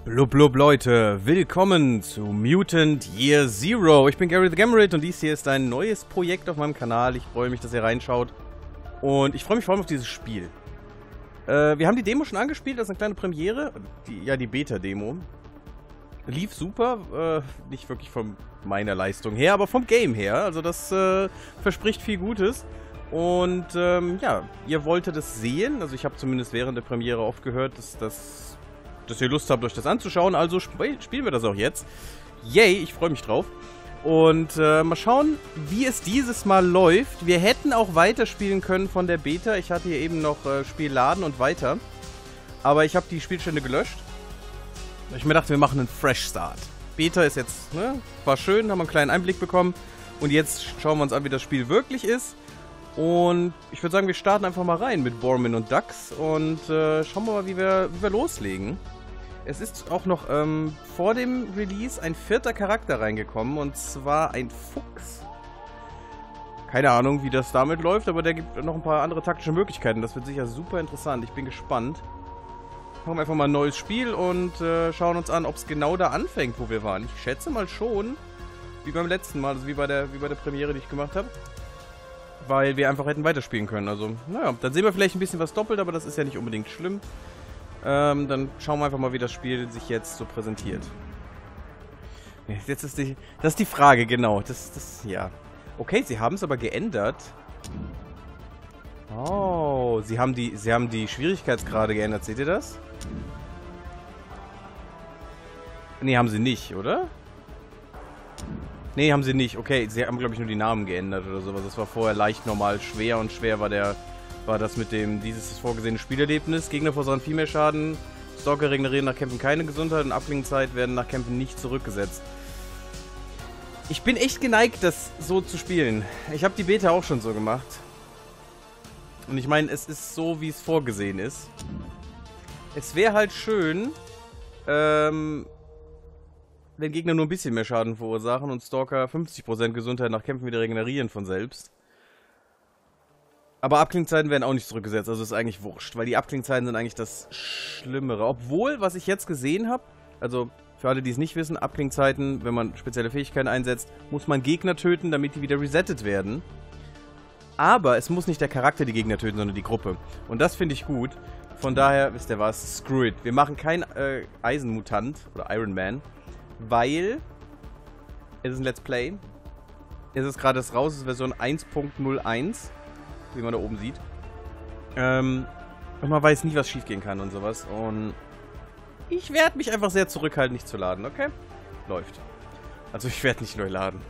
Blub blub Leute, willkommen zu Mutant Year Zero. Ich bin Gary the Gamerit und dies hier ist ein neues Projekt auf meinem Kanal. Ich freue mich, dass ihr reinschaut und ich freue mich vor allem auf dieses Spiel. Wir haben die Demo schon angespielt, das ist eine kleine Premiere. Die Beta-Demo. Lief super, nicht wirklich von meiner Leistung her, aber vom Game her. Also das verspricht viel Gutes. Und ja, ihr wolltet es sehen. Also ich habe zumindest während der Premiere oft gehört, dass ihr Lust habt, euch das anzuschauen. Also spielen wir das auch jetzt. Yay, ich freue mich drauf. Und mal schauen, wie es dieses Mal läuft. Wir hätten auch weiterspielen können von der Beta. Ich hatte hier eben noch Spiel laden und weiter. Aber ich habe die Spielstände gelöscht. Ich mir dachte, wir machen einen Fresh Start. Beta ist jetzt, ne, war schön, haben einen kleinen Einblick bekommen. Und jetzt schauen wir uns an, wie das Spiel wirklich ist. Und ich würde sagen, wir starten einfach mal rein mit Bormin und Dux. Und schauen wir mal, wie wir loslegen. Es ist auch noch vor dem Release ein 4. Charakter reingekommen, und zwar ein Fuchs. Keine Ahnung, wie das damit läuft, aber der gibt noch ein paar andere taktische Möglichkeiten. Das wird sicher super interessant. Ich bin gespannt. Machen wir einfach mal ein neues Spiel und schauen uns an, ob es genau da anfängt, wo wir waren. Ich schätze mal schon, wie beim letzten Mal, also wie bei der Premiere, die ich gemacht habe. Weil wir einfach hätten weiterspielen können. Also, naja, dann sehen wir vielleicht ein bisschen was doppelt, aber das ist ja nicht unbedingt schlimm. Dann schauen wir einfach mal, wie das Spiel sich jetzt so präsentiert. Jetzt ist das ist die Frage, genau. Ja. Okay, sie haben es aber geändert. Oh, sie haben die Schwierigkeitsgrade geändert. Seht ihr das? Nee, haben sie nicht, oder? Nee, haben sie nicht. Okay, sie haben, glaube ich, nur die Namen geändert oder sowas. Das war vorher leicht, normal, schwer, und schwer war das mit dem, dieses ist vorgesehene Spielerlebnis. Gegner verursachen viel mehr Schaden. Stalker regenerieren nach Kämpfen keine Gesundheit und Abklingenzeit werden nach Kämpfen nicht zurückgesetzt. Ich bin echt geneigt, das so zu spielen. Ich habe die Beta auch schon so gemacht. Und ich meine, es ist so, wie es vorgesehen ist. Es wäre halt schön, wenn Gegner nur ein bisschen mehr Schaden verursachen und Stalker 50% Gesundheit nach Kämpfen wieder regenerieren von selbst. Aber Abklingzeiten werden auch nicht zurückgesetzt, also ist eigentlich wurscht, weil die Abklingzeiten sind eigentlich das Schlimmere. Obwohl, was ich jetzt gesehen habe, also für alle, die es nicht wissen, Abklingzeiten, wenn man spezielle Fähigkeiten einsetzt, muss man Gegner töten, damit die wieder resettet werden. Aber es muss nicht der Charakter die Gegner töten, sondern die Gruppe. Und das finde ich gut. Von daher, wisst ihr was, screw it. Wir machen kein Eisenmutant oder Iron Man, weil es ist ein Let's Play. Es ist gerade raus, es ist Version 1.01. Wie man da oben sieht. Und man weiß nie, was schief gehen kann und sowas. Und ich werde mich einfach sehr zurückhalten, nicht zu laden, okay? Läuft. Also ich werde nicht neu laden.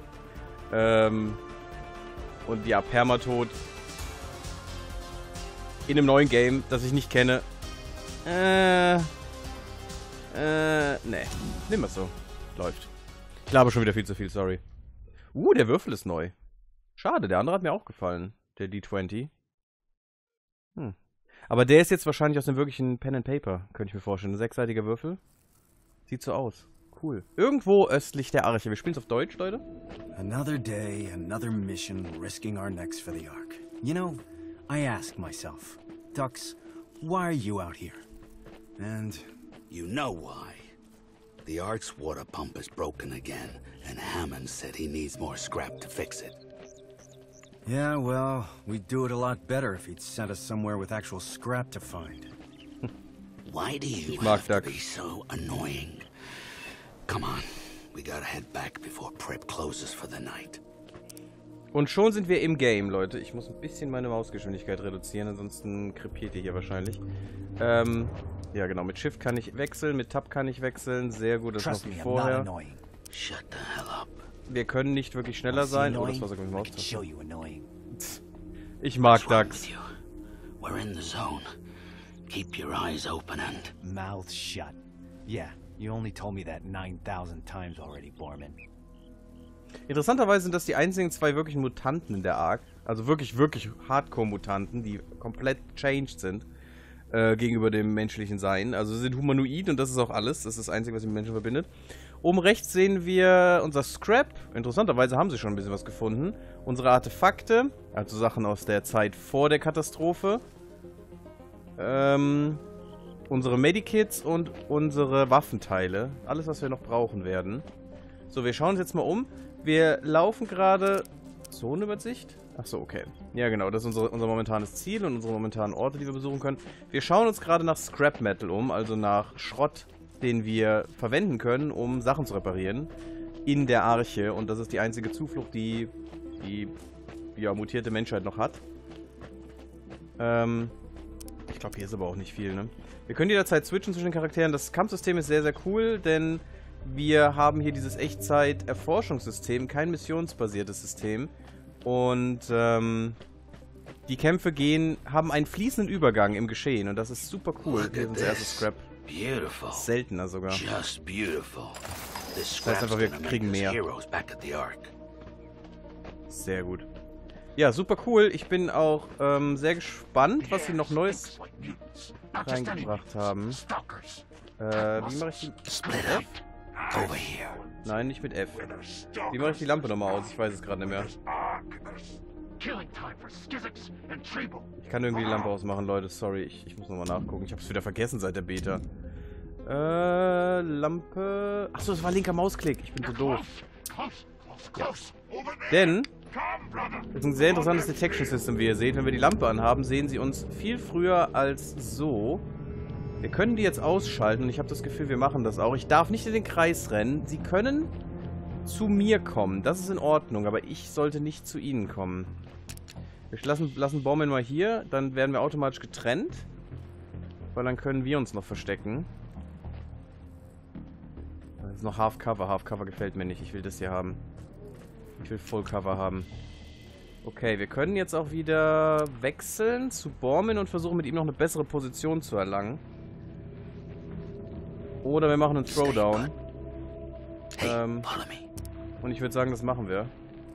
Und ja, Permatod. In einem neuen Game, das ich nicht kenne. Nee. Nehmen wir es so. Läuft. Ich laber schon wieder viel zu viel, sorry. Der Würfel ist neu. Schade, der andere hat mir auch gefallen. Der D20. Aber der ist jetzt wahrscheinlich aus dem wirklichen Pen and Paper, könnte ich mir vorstellen. Ein 6-seitiger Würfel. Sieht so aus. Cool. Irgendwo östlich der Arche. Wir spielen es auf Deutsch, Leute. Another day, another mission, risking our necks for the Ark. You know, I ask myself, Dux, why are you out here? And you know why. The Ark's water pump is broken again, and Hammond said he needs more scrap to fix it. yeah, well, we'd do it a lot better if he'd sent us somewhere with actual scrap to find. Why do you have to be so annoying? Come on, we gotta head back before Prep closes for the night. Und schon sind wir im Game, Leute. Ich muss ein bisschen meine Mausgeschwindigkeit reduzieren, ansonsten krepiert ihr hier wahrscheinlich. Ja genau, mit Shift kann ich wechseln, mit Tab kann ich wechseln. Sehr gut, das ist noch wie vorher. Shut the hell up. Wir können nicht wirklich schneller sein. Oh, das war sogar mit Maus. Ich mag Dux. We're in the zone. Keep your eyes open and... Mouth shut. Yeah, you only told me that 9,000 times already, Bormin. Interessanterweise sind das die einzigen 2 wirklichen Mutanten in der Ark. Also wirklich Hardcore-Mutanten, die komplett changed sind gegenüber dem menschlichen Sein. Also sie sind humanoid und das ist auch alles. Das ist das Einzige, was sie mit Menschen verbindet. Oben rechts sehen wir unser Scrap. Interessanterweise haben sie schon ein bisschen was gefunden. Unsere Artefakte, also Sachen aus der Zeit vor der Katastrophe. unsere Medikits und unsere Waffenteile. Alles, was wir noch brauchen werden. So, wir schauen uns jetzt mal um. Wir laufen gerade... Zonenübersicht? Achso, okay. Ja, genau. Das ist unser momentanes Ziel und unsere momentanen Orte, die wir besuchen können. Wir schauen uns gerade nach Scrap Metal um, also nach Schrott, den wir verwenden können, um Sachen zu reparieren. In der Arche. Und das ist die einzige Zuflucht, die ja, mutierte Menschheit noch hat. Ich glaube, hier ist aber auch nicht viel, ne? Wir können jederzeit switchen zwischen den Charakteren. Das Kampfsystem ist sehr, sehr cool, denn wir haben hier dieses Echtzeit-Erforschungssystem, kein missionsbasiertes System. Und die Kämpfe haben einen fließenden Übergang im Geschehen und das ist super cool. Hier ist unser erstes Scrap. Beautiful. Seltener sogar. Just beautiful. Das heißt einfach, wir kriegen mehr. Sehr gut. Ja, super cool. Ich bin auch sehr gespannt, was sie noch Neues reingebracht haben. Wie mache ich die... Mit F? Nein, nicht mit F. Wie mache ich die Lampe nochmal aus? Ich weiß es gerade nicht mehr. Ich kann irgendwie die Lampe ausmachen, Leute. Sorry, ich muss nochmal nachgucken. Ich habe es wieder vergessen seit der Beta. Lampe... Achso, das war linker Mausklick. Ich bin so doof. Ja. Denn... das ist ein sehr interessantes Detection System, wie ihr seht. Wenn wir die Lampe anhaben, sehen sie uns viel früher als so. Wir können die jetzt ausschalten und ich habe das Gefühl, wir machen das auch. Ich darf nicht in den Kreis rennen. Sie können zu mir kommen. Das ist in Ordnung, aber ich sollte nicht zu ihnen kommen. Wir lassen Baumann mal hier. Dann werden wir automatisch getrennt. Weil dann können wir uns noch verstecken. Das ist noch Half Cover. Half Cover gefällt mir nicht. Ich will das hier haben. Ich will Full Cover haben. Okay, wir können jetzt auch wieder wechseln zu Bormin und versuchen mit ihm noch eine bessere Position zu erlangen. Oder wir machen einen Throwdown. Und ich würde sagen, das machen wir.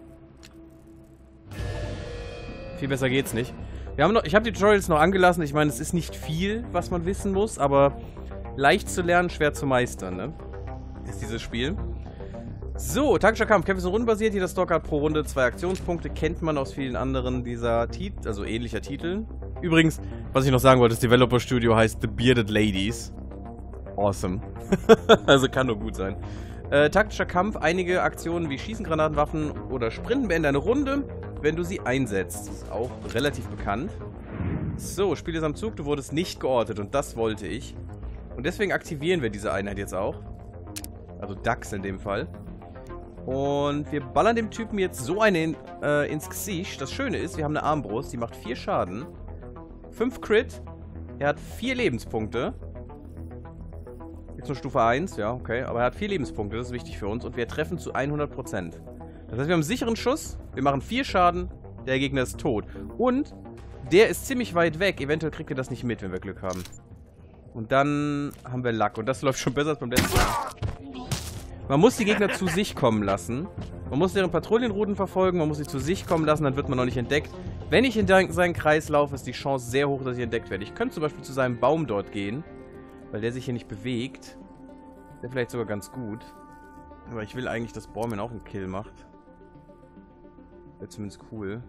Viel besser geht's nicht. Ich habe die Tutorials noch angelassen. Ich meine, es ist nicht viel, was man wissen muss, aber leicht zu lernen, schwer zu meistern, ne? Ist dieses Spiel. So, taktischer Kampf. Kämpfe sind rundenbasiert. Jeder Stalker hat pro Runde 2 Aktionspunkte. Kennt man aus vielen anderen dieser also ähnlicher Titeln. Übrigens, was ich noch sagen wollte, das Developer Studio heißt The Bearded Ladies. Awesome. Also kann nur gut sein. Taktischer Kampf. Einige Aktionen wie Schießen, Granatenwaffen oder Sprinten beenden eine Runde, wenn du sie einsetzt. Das ist auch relativ bekannt. So, Spiel ist am Zug. Du wurdest nicht geortet und das wollte ich. Und deswegen aktivieren wir diese Einheit jetzt auch. Also Dax in dem Fall. Und wir ballern dem Typen jetzt so eine ins Gesicht. Das Schöne ist, wir haben eine Armbrust, die macht 4 Schaden. 5 Crit. Er hat 4 Lebenspunkte. Jetzt nur Stufe 1, ja, okay. Aber er hat 4 Lebenspunkte, das ist wichtig für uns. Und wir treffen zu 100%. Das heißt, wir haben einen sicheren Schuss. Wir machen 4 Schaden. Der Gegner ist tot. Und der ist ziemlich weit weg. Eventuell kriegt ihr das nicht mit, wenn wir Glück haben. Und dann haben wir Luck. Und das läuft schon besser als beim letzten Mal. Man muss die Gegner zu sich kommen lassen. Man muss deren Patrouillenrouten verfolgen. Man muss sie zu sich kommen lassen, dann wird man noch nicht entdeckt. Wenn ich in seinen Kreis laufe, ist die Chance sehr hoch, dass ich entdeckt werde. Ich könnte zum Beispiel zu seinem Baum dort gehen, weil der sich hier nicht bewegt. Wäre vielleicht sogar ganz gut. Aber ich will eigentlich, dass Bormin auch einen Kill macht. Wäre zumindest cool.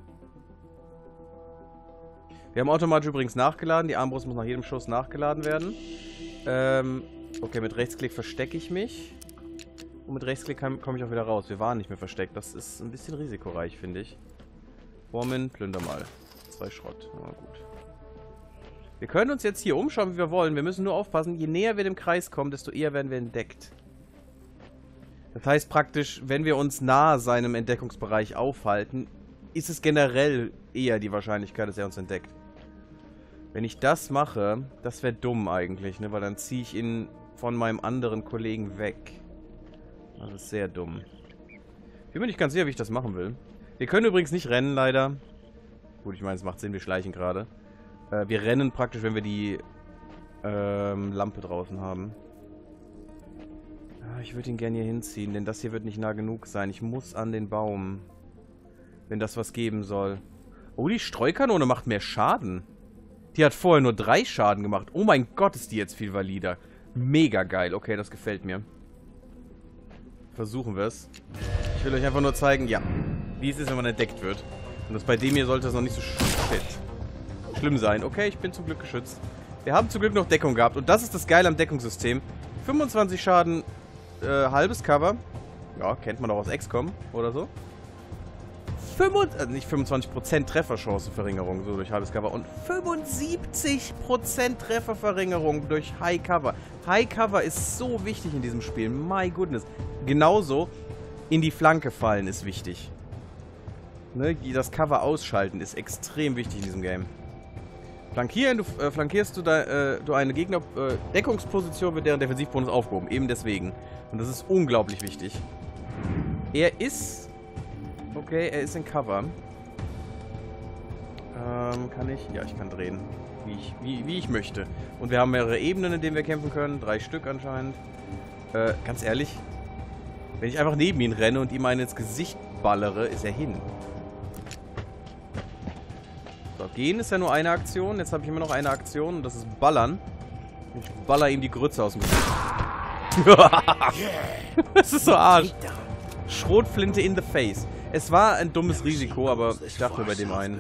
Wir haben automatisch übrigens nachgeladen. Die Armbrust muss nach jedem Schuss nachgeladen werden. Okay, mit Rechtsklick verstecke ich mich. Und mit Rechtsklick komme ich auch wieder raus. Wir waren nicht mehr versteckt. Das ist ein bisschen risikoreich, finde ich. Bormin, plünder mal. 2 Schrott. Na gut. Wir können uns jetzt hier umschauen, wie wir wollen. Wir müssen nur aufpassen, je näher wir dem Kreis kommen, desto eher werden wir entdeckt. Das heißt praktisch, wenn wir uns nahe seinem Entdeckungsbereich aufhalten, ist es generell eher die Wahrscheinlichkeit, dass er uns entdeckt. Wenn ich das mache, das wäre dumm eigentlich, ne? Weil dann ziehe ich ihn von meinem anderen Kollegen weg. Das ist sehr dumm. Ich bin mir nicht ganz sicher, wie ich das machen will. Wir können übrigens nicht rennen, leider. Gut, ich meine, es macht Sinn, wir schleichen gerade. Wir rennen praktisch, wenn wir die Lampe draußen haben. Ich würde ihn gerne hier hinziehen, denn das hier wird nicht nah genug sein. Ich muss an den Baum. Wenn das was geben soll. Oh, die Streukanone macht mehr Schaden. Die hat vorher nur 3 Schaden gemacht. Oh mein Gott, ist die jetzt viel valider. Mega geil. Okay, das gefällt mir. Versuchen wir es. Ich will euch einfach nur zeigen, ja, wie es ist, wenn man entdeckt wird. Und das bei dem hier sollte es noch nicht so schlimm sein. Okay, ich bin zum Glück geschützt. Wir haben zum Glück noch Deckung gehabt. Und das ist das Geile am Deckungssystem. 25 Schaden, halbes Cover. Ja, kennt man auch aus XCOM oder so. Nicht 25% Trefferchancenverringerung, so durch halbes Cover. Und 75% Trefferverringerung durch High Cover. High Cover ist so wichtig in diesem Spiel. My goodness. Genauso in die Flanke fallen ist wichtig. Ne, das Cover ausschalten ist extrem wichtig in diesem Game. Flankierst du eine Gegner Deckungsposition, wird deren Defensivbonus aufgehoben. Eben deswegen. Und das ist unglaublich wichtig. Er ist... Okay, er ist in Cover. Kann ich? Ja, ich kann drehen. Wie ich möchte. Und wir haben mehrere Ebenen, in denen wir kämpfen können. 3 Stück anscheinend. Ganz ehrlich, wenn ich einfach neben ihn renne und ihm einen ins Gesicht ballere, ist er hin. So, gehen ist ja nur eine Aktion. Jetzt habe ich immer noch eine Aktion und das ist Ballern. Ich baller ihm die Grütze aus dem Gesicht. Das ist so Arsch. Schrotflinte in the face. Es war ein dummes Risiko, aber ich dachte bei dem einen.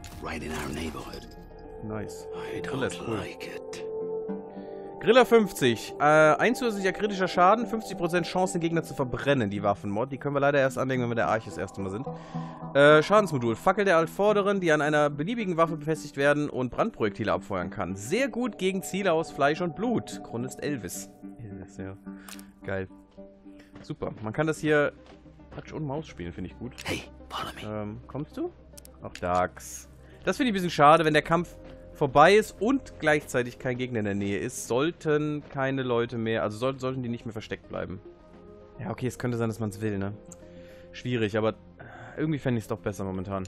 Nice. Griller ist cool. Griller 50. Ein zusätzlicher kritischer Schaden, 50% Chance, den Gegner zu verbrennen, die Waffenmod. Die können wir leider erst anlegen, wenn wir der Arche das erste Mal sind. Schadensmodul. Fackel der Altvorderen, die an einer beliebigen Waffe befestigt werden und Brandprojektile abfeuern kann. Sehr gut gegen Ziele aus Fleisch und Blut. Chronist Elvis. Ja. Geil. Super. Man kann das hier Touch und Maus spielen, finde ich gut. Hey, follow me. Kommst du? Ach, Dax. Das finde ich ein bisschen schade, wenn der Kampf vorbei ist und gleichzeitig kein Gegner in der Nähe ist, sollten keine Leute mehr, also sollten die nicht mehr versteckt bleiben. Ja, okay, es könnte sein, dass man es will, ne? Schwierig, aber irgendwie fände ich es doch besser momentan.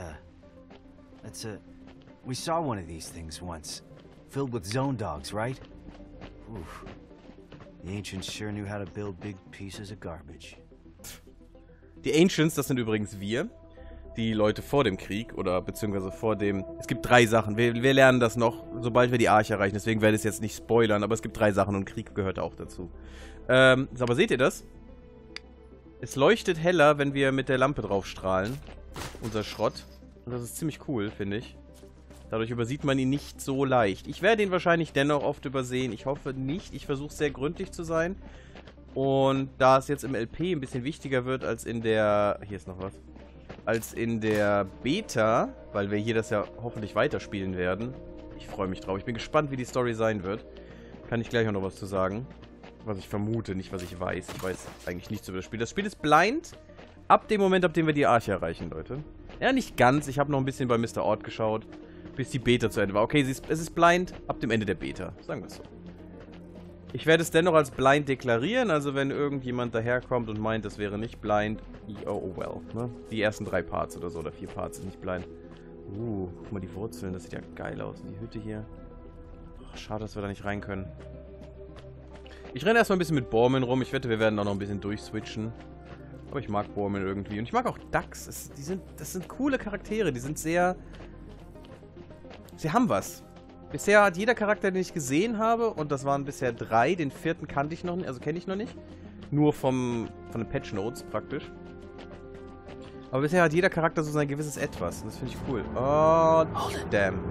We saw one of these things once. Filled with zone dogs, right? Oof. The ancients sure knew how to build big pieces of garbage. Die Ancients, das sind übrigens wir. Die Leute vor dem Krieg oder beziehungsweise vor dem... Es gibt 3 Sachen. Wir lernen das noch, sobald wir die Arche erreichen. Deswegen werde ich es jetzt nicht spoilern, aber es gibt 3 Sachen und Krieg gehört auch dazu. Aber seht ihr das? Es leuchtet heller, wenn wir mit der Lampe drauf strahlen. Unser Schrott. Und das ist ziemlich cool, finde ich. Dadurch übersieht man ihn nicht so leicht. Ich werde ihn wahrscheinlich dennoch oft übersehen. Ich hoffe nicht. Ich versuche sehr gründlich zu sein. Und da es jetzt im LP ein bisschen wichtiger wird als in der... Hier ist noch was. Als in der Beta, weil wir hier das ja hoffentlich weiterspielen werden. Ich freue mich drauf. Ich bin gespannt, wie die Story sein wird. Kann ich gleich auch noch was zu sagen. Was ich vermute, nicht was ich weiß. Ich weiß eigentlich nichts über das Spiel. Das Spiel ist blind ab dem Moment, ab dem wir die Arche erreichen, Leute. Ja, nicht ganz. Ich habe noch ein bisschen bei Mr. Ort geschaut, bis die Beta zu Ende war. Okay, es ist blind ab dem Ende der Beta. Sagen wir es so. Ich werde es dennoch als blind deklarieren, also wenn irgendjemand daherkommt und meint, das wäre nicht blind, oh well, ne? Die ersten 3 Parts oder so, oder 4 Parts sind nicht blind. Guck mal die Wurzeln, das sieht ja geil aus. Die Hütte hier. Ach, schade, dass wir da nicht rein können. Ich renne erstmal ein bisschen mit Bormin rum, ich wette, wir werden auch noch ein bisschen durchswitchen. Aber ich mag Bormin irgendwie. Und ich mag auch Dax, das sind coole Charaktere, die sind sehr... Sie haben was. Bisher hat jeder Charakter, den ich gesehen habe, und das waren bisher 3, den 4. kannte ich noch nicht, also kenne ich noch nicht. Nur von den Patch Notes praktisch. Aber bisher hat jeder Charakter so sein gewisses Etwas. Und das finde ich cool. Oh, damn.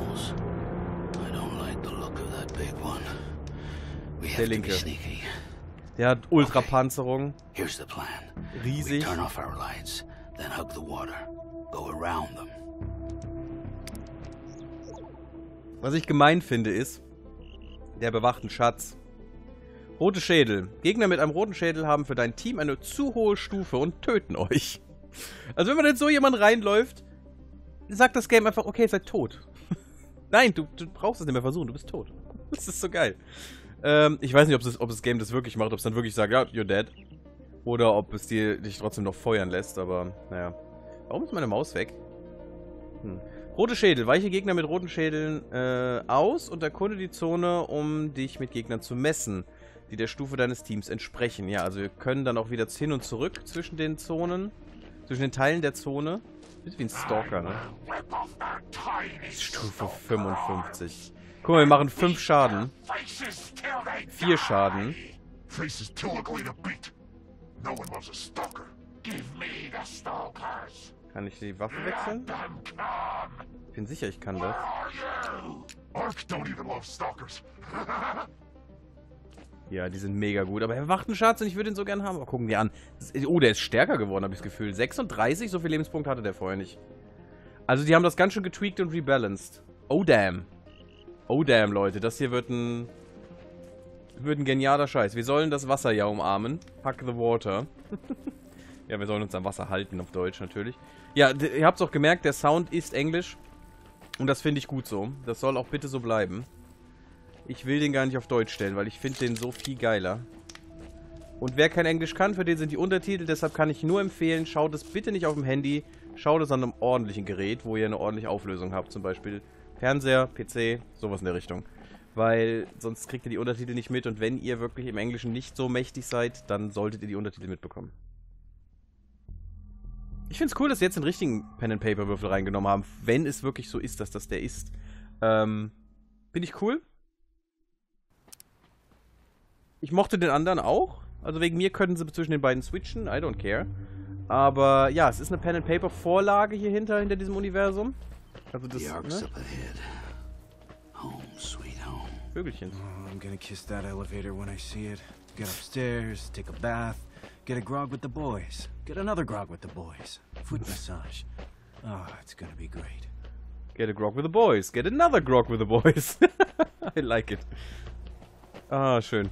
Der linke. Der hat Ultrapanzerung. Riesig. Was ich gemein finde ist, der bewachten Schatz. Rote Schädel. Gegner mit einem roten Schädel haben für dein Team eine zu hohe Stufe und töten euch. Also wenn man jetzt so jemand reinläuft, sagt das Game einfach, okay, ihr seid tot. Nein, du brauchst es nicht mehr versuchen, du bist tot. Das ist so geil. Ich weiß nicht, ob das Game das wirklich macht, ob es dann wirklich sagt, ja, you're dead. Oder ob es dich trotzdem noch feuern lässt, aber naja. Warum ist meine Maus weg? Rote Schädel. Weiche Gegner mit roten Schädeln aus und erkunde die Zone, um dich mit Gegnern zu messen, die der Stufe deines Teams entsprechen. Ja, also wir können dann auch wieder hin und zurück zwischen den Zonen, zwischen den Teilen der Zone. Ist wie ein Stalker, ne? Stufe 55. Guck mal, wir machen 5 Schaden. 4 Schaden. Kann ich die Waffe wechseln? Ich bin sicher, ich kann das. Ark don't even love stalkers. Ja, die sind mega gut. Aber er macht einen Schatz und ich würde ihn so gern haben. Aber gucken die an. Oh, der ist stärker geworden, habe ich das Gefühl. 36, so viele Lebenspunkte hatte der vorher nicht. Also die haben das ganz schön getweakt und rebalanced. Oh, damn. Oh, damn, Leute. Das hier wird ein genialer Scheiß. Wir sollen das Wasser ja umarmen. Hug the water. Ja, wir sollen uns am Wasser halten, auf Deutsch natürlich. Ja, ihr habt es auch gemerkt, der Sound ist Englisch. Und das finde ich gut so. Das soll auch bitte so bleiben. Ich will den gar nicht auf Deutsch stellen, weil ich finde den so viel geiler. Und wer kein Englisch kann, für den sind die Untertitel. Deshalb kann ich nur empfehlen, schaut es bitte nicht auf dem Handy. Schaut es an einem ordentlichen Gerät, wo ihr eine ordentliche Auflösung habt. Zum Beispiel Fernseher, PC, sowas in der Richtung. Weil sonst kriegt ihr die Untertitel nicht mit. Und wenn ihr wirklich im Englischen nicht so mächtig seid, dann solltet ihr die Untertitel mitbekommen. Ich finde es cool, dass sie jetzt den richtigen Pen-and-Paper-Würfel reingenommen haben. Wenn es wirklich so ist, dass das der ist. Finde ich cool. Ich mochte den anderen auch. Also wegen mir könnten sie zwischen den beiden switchen. I don't care. Aber ja, es ist eine Pen-and-Paper-Vorlage hier hinter diesem Universum. Also das, ne? Vögelchen. Oh, I'm gonna kiss that elevator when I see it. Get upstairs, take a bath, get a grog with the boys. Get another grog with the boys. Foot massage. Oh, it's gonna be great. Get a grog with the boys. Get another grog with the boys. I like it. Ah, schön.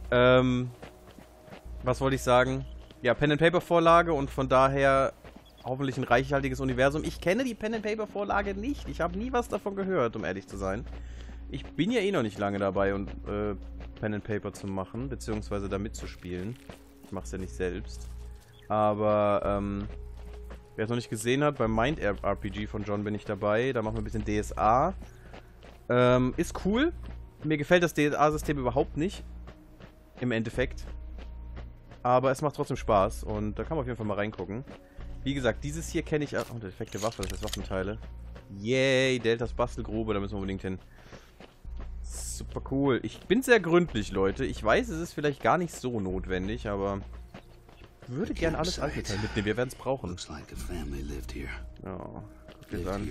Was wollte ich sagen? Ja, Pen-and-Paper-Vorlage und von daher hoffentlich ein reichhaltiges Universum. Ich kenne die Pen-and-Paper-Vorlage nicht. Ich habe nie was davon gehört, um ehrlich zu sein. Ich bin ja eh noch nicht lange dabei, und Pen-and-Paper zu machen, beziehungsweise da mitzuspielen. Ich mache es ja nicht selbst. Aber, wer es noch nicht gesehen hat, beim Mind-RPG von John bin ich dabei. Da machen wir ein bisschen DSA. Ist cool. Mir gefällt das DSA-System überhaupt nicht. Im Endeffekt. Aber es macht trotzdem Spaß und da kann man auf jeden Fall mal reingucken. Wie gesagt, dieses hier kenne ich... Oh, defekte Waffe, das ist Waffenteile. Yay, Deltas Bastelgrube, da müssen wir unbedingt hin. Super cool. Ich bin sehr gründlich, Leute. Ich weiß, es ist vielleicht gar nicht so notwendig, aber... Ich würde gerne alles Einzelteil mitnehmen, wir werden es brauchen. Ja, guck dir das an.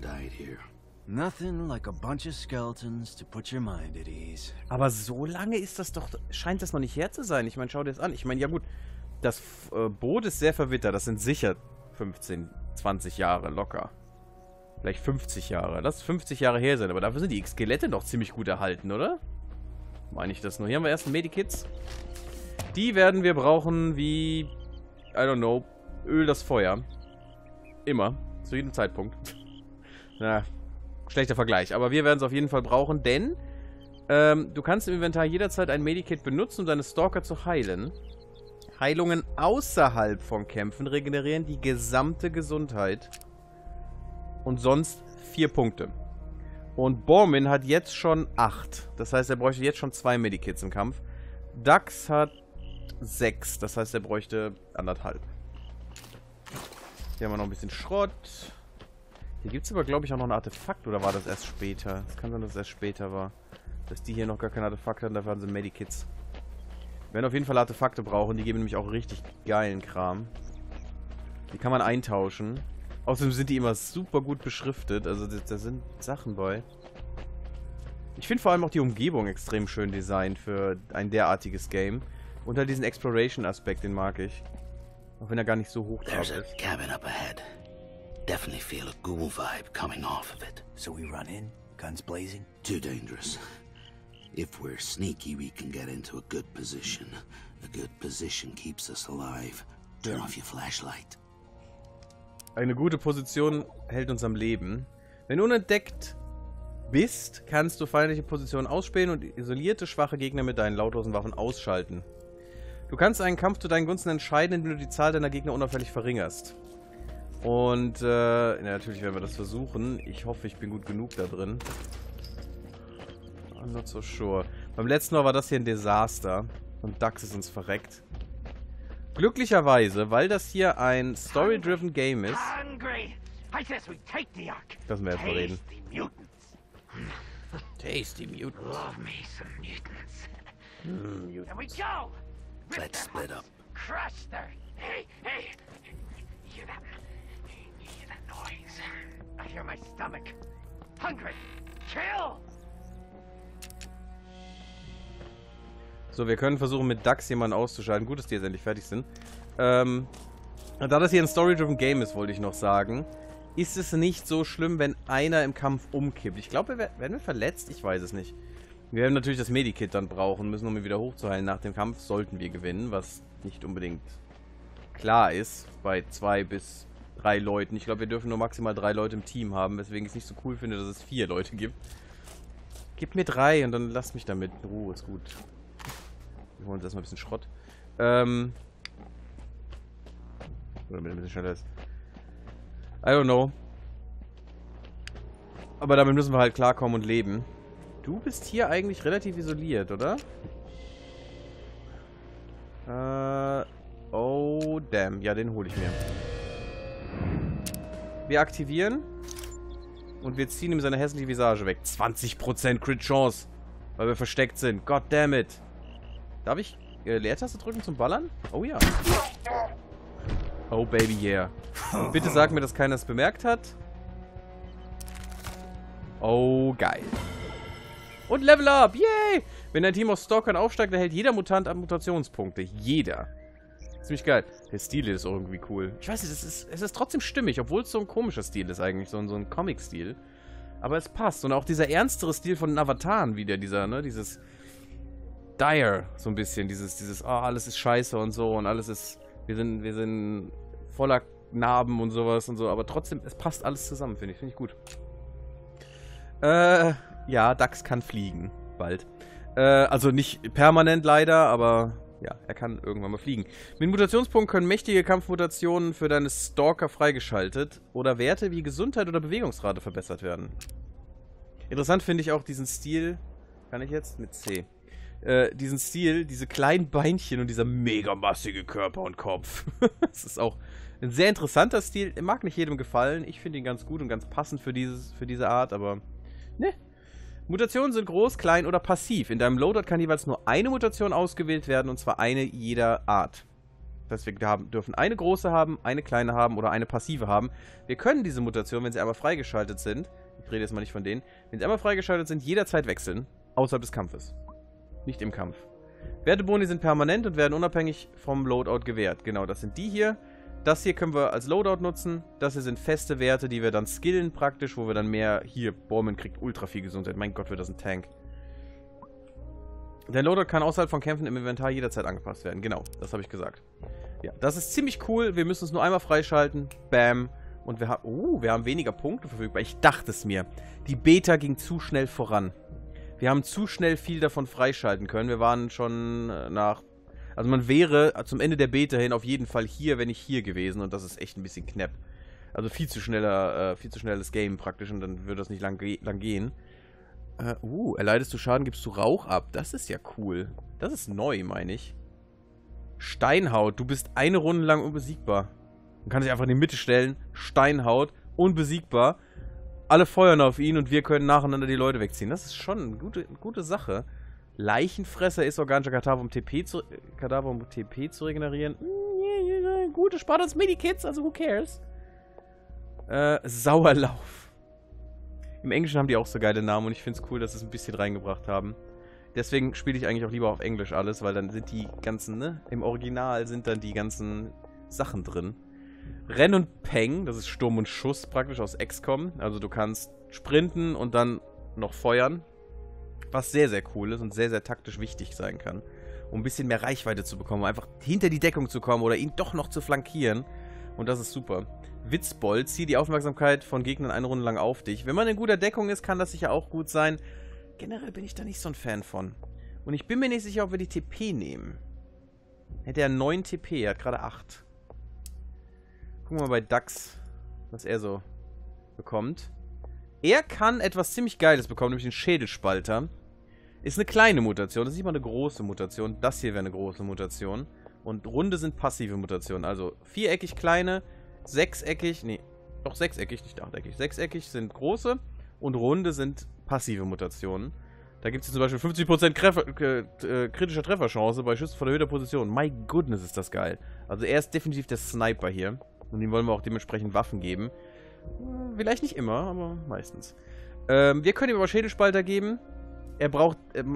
Nothing like a bunch of skeletons to put your mind at ease. Aber so lange ist das doch, scheint das noch nicht her zu sein. Ich meine, schau dir das an. Ich meine, ja gut, das Boot ist sehr verwittert. Das sind sicher 15, 20 Jahre locker. Vielleicht 50 Jahre. Lass 50 Jahre her sein, aber dafür sind die Skelette noch ziemlich gut erhalten, oder? Meine ich das nur. Hier haben wir erst Medikits. Die werden wir brauchen wie, I don't know, Öl das Feuer. Immer. Zu jedem Zeitpunkt. Na, schlechter Vergleich, aber wir werden es auf jeden Fall brauchen, denn du kannst im Inventar jederzeit ein Medikit benutzen, um deine Stalker zu heilen. Heilungen außerhalb von Kämpfen regenerieren die gesamte Gesundheit. Und sonst 4 Punkte. Und Bormin hat jetzt schon 8. Das heißt, er bräuchte jetzt schon 2 Medikits im Kampf. Dax hat 6. Das heißt, er bräuchte 1,5. Hier haben wir noch ein bisschen Schrott. Hier gibt es aber, glaube ich, auch noch ein Artefakt, oder war das erst später? Es kann sein, dass es erst später war. Dass die hier noch gar kein Artefakt hatten, dafür haben sie Medikits. Wir werden auf jeden Fall Artefakte brauchen, die geben nämlich auch richtig geilen Kram. Die kann man eintauschen. Außerdem sind die immer super gut beschriftet, also da sind Sachen bei. Ich finde vor allem auch die Umgebung extrem schön designt für ein derartiges Game. Und halt diesen Exploration-Aspekt, den mag ich. Auch wenn er gar nicht so hoch drauf ist. Definitely feel a ghoul vibe coming off of it. So we run in, guns blazing? Too dangerous. If we're sneaky, we can get into a good position. A good position keeps us alive. Turn off your flashlight. Eine gute Position hält uns am Leben. Wenn du unentdeckt bist, kannst du feindliche Positionen ausspähen und isolierte, schwache Gegner mit deinen lautlosen Waffen ausschalten. Du kannst einen Kampf zu deinen Gunsten entscheiden, indem du die Zahl deiner Gegner unauffällig verringerst. Und, ja, natürlich werden wir das versuchen. Ich hoffe, ich bin gut genug da drin. I'm not so sure. Beim letzten Mal war das hier ein Desaster. Und Dax ist uns verreckt. Glücklicherweise, weil das hier ein Story-driven Game ist. Lassen wir erst mal reden. Tasty Mutants. Love me some mutants. Here we go! Let's split up. Crush their... Hey! Hear that? Hear that noise? I hear my stomach. Hungry! Kill! So, wir können versuchen, mit Dax jemanden auszuschalten. Gut, dass die jetzt endlich fertig sind. Da das hier ein Story-driven Game ist, wollte ich noch sagen, ist es nicht so schlimm, wenn einer im Kampf umkippt. Ich glaube, werden wir verletzt? Ich weiß es nicht. Wir werden natürlich das Medikit dann brauchen, müssen, um ihn wieder hochzuheilen. Nach dem Kampf sollten wir gewinnen, was nicht unbedingt klar ist bei 2 bis 3 Leuten. Ich glaube, wir dürfen nur maximal 3 Leute im Team haben, weswegen ich es nicht so cool finde, dass es 4 Leute gibt. Gib mir 3 und dann lasst mich damit in Ruhe, ist gut. Wir holen uns erstmal ein bisschen Schrott. Oder damit ein bisschen schneller ist. I don't know. Aber damit müssen wir halt klarkommen und leben. Du bist hier eigentlich relativ isoliert, oder? Oh, damn. Ja, den hole ich mir. Wir aktivieren. Und wir ziehen ihm seine hässliche Visage weg. 20% Crit-Chance. Weil wir versteckt sind. God damn it. Darf ich Leertaste drücken zum Ballern? Oh ja. Oh baby, yeah. Und bitte sag mir, dass keiner es bemerkt hat. Oh, geil. Und Level Up. Yay! Wenn ein Team aus Stalkern aufsteigt, erhält jeder Mutant Mutationspunkte. Jeder. Ziemlich geil. Der Stil ist auch irgendwie cool. Ich weiß nicht, es ist trotzdem stimmig, obwohl es so ein komischer Stil ist eigentlich. So ein Comic-Stil. Aber es passt. Und auch dieser ernstere Stil von den Avataren wieder. Dieses Dire, so ein bisschen. Dieses, oh, alles ist scheiße und so. Und alles ist, wir sind voller Narben und sowas und so. Aber trotzdem, es passt alles zusammen, finde ich gut. Ja, Dax kann fliegen. Bald. Also nicht permanent leider, aber ja, er kann irgendwann mal fliegen. Mit Mutationspunkten können mächtige Kampfmutationen für deine Stalker freigeschaltet oder Werte wie Gesundheit oder Bewegungsrate verbessert werden. Interessant finde ich auch diesen Stil. Kann ich jetzt? Mit C. Diesen Stil, diese kleinen Beinchen und dieser mega massige Körper und Kopf. Das ist auch ein sehr interessanter Stil. Er mag nicht jedem gefallen. Ich finde ihn ganz gut und ganz passend für diese Art, aber ne. Mutationen sind groß, klein oder passiv. In deinem Loadout kann jeweils nur eine Mutation ausgewählt werden, und zwar eine jeder Art. Das heißt, wir dürfen eine große haben, eine kleine haben oder eine passive haben. Wir können diese Mutation, wenn sie einmal freigeschaltet sind, ich rede jetzt mal nicht von denen, wenn sie einmal freigeschaltet sind, jederzeit wechseln, außerhalb des Kampfes. Nicht im Kampf. Werteboni sind permanent und werden unabhängig vom Loadout gewährt. Genau, das sind die hier. Das hier können wir als Loadout nutzen. Das hier sind feste Werte, die wir dann skillen praktisch, wo wir dann mehr... Hier, Borman kriegt ultra viel Gesundheit. Mein Gott, wird das ein Tank. Der Loadout kann außerhalb von Kämpfen im Inventar jederzeit angepasst werden. Genau, das habe ich gesagt. Ja, das ist ziemlich cool. Wir müssen es nur einmal freischalten. Bam. Und wir haben weniger Punkte verfügbar. Ich dachte es mir. Die Beta ging zu schnell voran. Wir haben zu schnell viel davon freischalten können. Wir waren schon nach... Also man wäre zum Ende der Beta hin auf jeden Fall hier, wenn nicht hier gewesen. Und das ist echt ein bisschen knapp. Also viel zu schnelles Game praktisch. Und dann würde das nicht lang gehen. Erleidest du Schaden, gibst du Rauch ab. Das ist ja cool. Das ist neu, meine ich. Steinhaut. Du bist eine Runde lang unbesiegbar. Man kann sich einfach in die Mitte stellen. Steinhaut. Unbesiegbar. Alle feuern auf ihn und wir können nacheinander die Leute wegziehen. Das ist schon eine gute Sache. Leichenfresser ist organischer Kadaver, um TP zu regenerieren. Gute, spart uns Medikits, also who cares? Sauerlauf. Im Englischen haben die auch so geile Namen und ich finde es cool, dass sie es ein bisschen reingebracht haben. Deswegen spiele ich eigentlich auch lieber auf Englisch alles, weil dann sind die ganzen, ne? Im Original sind dann die ganzen Sachen drin. Renn und Peng, das ist Sturm und Schuss praktisch aus XCOM. Also du kannst sprinten und dann noch feuern. Was sehr, sehr cool ist und sehr, sehr taktisch wichtig sein kann. Um ein bisschen mehr Reichweite zu bekommen, um einfach hinter die Deckung zu kommen oder ihn doch noch zu flankieren. Und das ist super. Witzbold, zieh die Aufmerksamkeit von Gegnern eine Runde lang auf dich. Wenn man in guter Deckung ist, kann das sicher auch gut sein. Generell bin ich da nicht so ein Fan von. Und ich bin mir nicht sicher, ob wir die TP nehmen. Hätte er 9 TP, er hat gerade 8. Gucken wir mal bei Dax, was er so bekommt. Er kann etwas ziemlich Geiles bekommen, nämlich den Schädelspalter. Ist eine kleine Mutation, das ist nicht mal eine große Mutation. Das hier wäre eine große Mutation. Und runde sind passive Mutationen. Also viereckig kleine, sechseckig, nee, doch sechseckig, nicht achteckig. Sechseckig sind große und runde sind passive Mutationen. Da gibt es zum Beispiel 50% kritischer Trefferchance bei Schüssen von erhöhter Position. My goodness, ist das geil. Also er ist definitiv der Sniper hier. Und ihm wollen wir auch dementsprechend Waffen geben. Vielleicht nicht immer, aber meistens. Wir können ihm aber Schädelspalter geben. Er braucht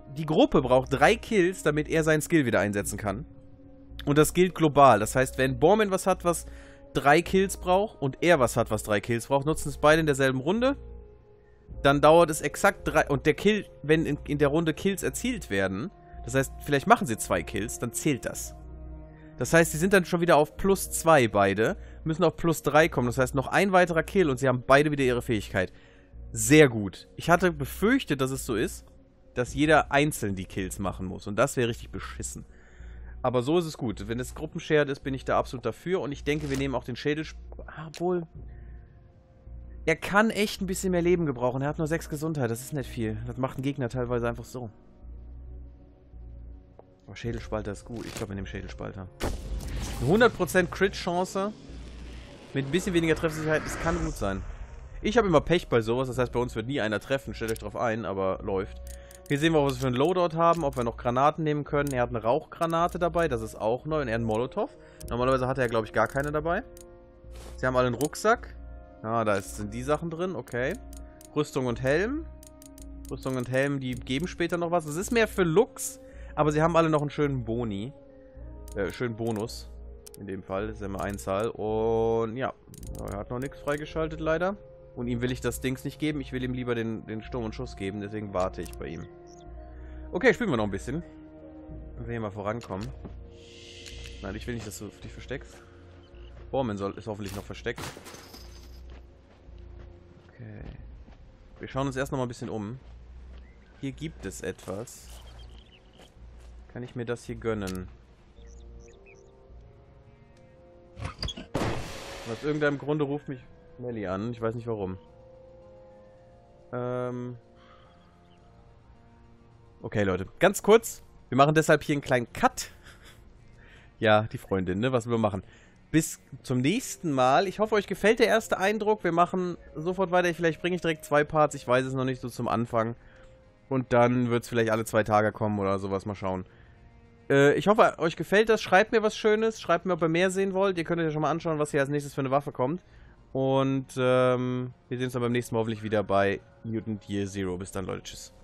die Gruppe braucht 3 Kills, damit er seinen Skill wieder einsetzen kann. Und das gilt global. Das heißt, wenn Borman was hat, was 3 Kills braucht und er was hat, was 3 Kills braucht, nutzen es beide in derselben Runde. Dann dauert es exakt 3... Und der Kill, wenn in der Runde Kills erzielt werden, das heißt, vielleicht machen sie 2 Kills, dann zählt das. Das heißt, sie sind dann schon wieder auf +2 beide, müssen auf +3 kommen. Das heißt, noch ein weiterer Kill und sie haben beide wieder ihre Fähigkeit. Sehr gut. Ich hatte befürchtet, dass es so ist, dass jeder einzeln die Kills machen muss. Und das wäre richtig beschissen. Aber so ist es gut. Wenn es gruppenshared ist, bin ich da absolut dafür. Und ich denke, wir nehmen auch den Schädel... Obwohl... Er kann echt ein bisschen mehr Leben gebrauchen. Er hat nur 6 Gesundheit. Das ist nicht viel. Das macht ein Gegner teilweise einfach so. Aber Schädelspalter ist gut. Ich glaube, wir nehmen Schädelspalter. 100% Crit-Chance. Mit ein bisschen weniger Treffsicherheit. Das kann gut sein. Ich habe immer Pech bei sowas. Das heißt, bei uns wird nie einer treffen. Stellt euch drauf ein, aber läuft. Hier sehen wir, was wir für einen Loadout haben. Ob wir noch Granaten nehmen können. Er hat eine Rauchgranate dabei. Das ist auch neu. Und er hat einen Molotov. Normalerweise hat er, glaube ich, gar keine dabei. Sie haben alle einen Rucksack. Ah, da sind die Sachen drin. Okay. Rüstung und Helm. Rüstung und Helm, die geben später noch was. Es ist mehr für Lux. Aber sie haben alle noch einen schönen Boni. Schönen Bonus. In dem Fall. Das ist ja immer Einzahl. Und ja. Er hat noch nichts freigeschaltet, leider. Und ihm will ich das Dings nicht geben. Ich will ihm lieber den Sturm und Schuss geben. Deswegen warte ich bei ihm. Okay, spielen wir noch ein bisschen. Wenn wir hier mal vorankommen. Nein, ich will nicht, dass du dich versteckst. Borman ist hoffentlich noch versteckt. Okay. Wir schauen uns erst noch mal ein bisschen um. Hier gibt es etwas. Kann ich mir das hier gönnen? Und aus irgendeinem Grunde ruft mich Melly an. Ich weiß nicht warum. Okay, Leute. Ganz kurz. Wir machen deshalb hier einen kleinen Cut. Ja, die Freundin, ne? Was wir machen. Bis zum nächsten Mal. Ich hoffe, euch gefällt der erste Eindruck. Wir machen sofort weiter. Vielleicht bringe ich direkt 2 Parts. Ich weiß es noch nicht so zum Anfang. Und dann wird es vielleicht alle 2 Tage kommen oder sowas. Mal schauen. Ich hoffe, euch gefällt das. Schreibt mir was Schönes. Schreibt mir, ob ihr mehr sehen wollt. Ihr könnt euch ja schon mal anschauen, was hier als nächstes für eine Waffe kommt. Und wir sehen uns dann beim nächsten Mal hoffentlich wieder bei Mutant Year Zero. Bis dann, Leute. Tschüss.